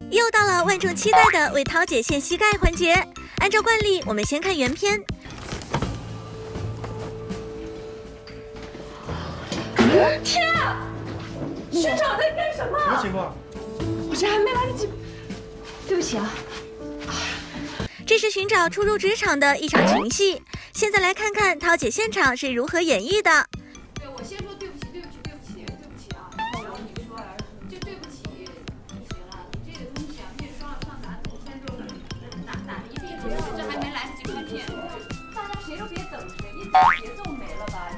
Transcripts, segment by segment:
又到了万众期待的为涛姐献膝盖环节。按照惯例，我们先看原片。 天啊！师长在干什么？ 什么情况？ 我这还没来得及，对不起啊。 这是寻找初入职场的一场群戏。现在来看看涛姐现场是如何演绎的。 对，我先说对不起，对不起，对不起，对不起啊。然后你说就对不起就行了。你这个东西啊，面霜上哪先说哪一定主要是还没来得及拍片，大家谁都别等谁，一等节奏没了吧，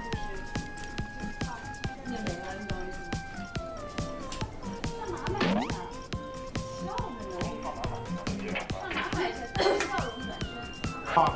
真的没了，你懂我意思吗？干嘛买一下？笑着呢，上哪买一下？笑容转身。 啊。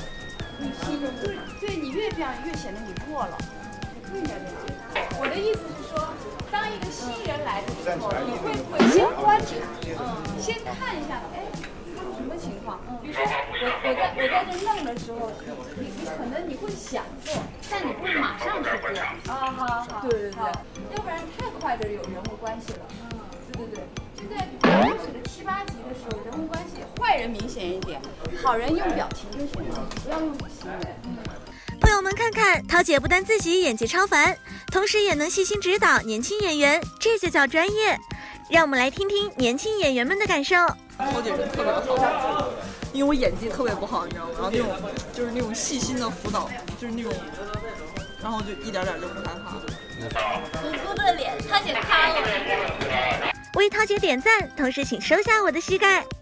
对，你越这样越显得你弱了，你不应该这样。我的意思是说，当一个新人来的时候，你会不会先观察，先看一下，哎，他是什么情况？比如说我在这弄的时候，你可能你会想做，但你不会马上去做。啊，好，对，要不然太快的有人物关系了。对，就在刚开始的7、8集的时候，人物关系坏人明显一点，好人用表情就行了，不要用行为。 朋友们看看，涛姐不但自己演技超凡，同时也能细心指导年轻演员，这就叫专业。让我们来听听年轻演员们的感受。 涛姐人特别好，因为我演技特别不好，你知道吗？然后那种细心的辅导，就是那种，然后就一点点就不害怕。 无辜的脸，涛姐夸我。 为涛姐点赞，同时请收下我的膝盖。